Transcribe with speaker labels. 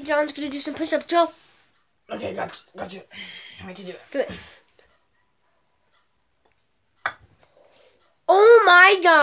Speaker 1: John's gonna do some push-ups. Go.
Speaker 2: Okay, got you. Can't wait to do it.
Speaker 1: Do it. Oh my God.